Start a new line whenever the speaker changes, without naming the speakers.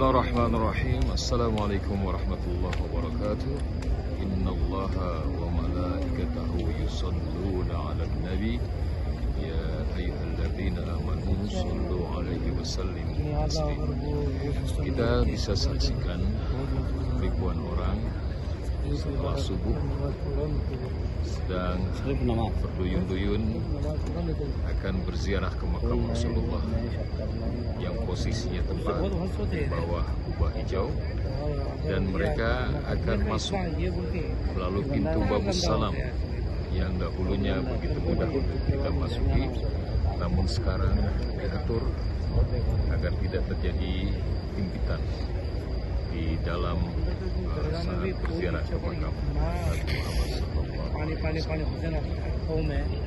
Bismillahirrahmanirrahim. Assalamualaikum warahmatullahi wabarakatuh. Innallaha wa malaikatahu yusalluna 'alan nabi. Ya ayyuhalladzina amanu shallu 'alaihi wa sallimu taslima. Kita bisa saksikan ribuan orang setelah subuh sedang berduyun-duyun akan berziarah ke makam Rasulullah yang posisinya tepat di bawah kubah hijau, dan mereka akan masuk melalui pintu Babus Salam yang dahulunya begitu mudah untuk kita masuki, namun sekarang diatur agar tidak terjadi himpitan di dalam saat berziarah ke makam Nabi Muhammad SAW.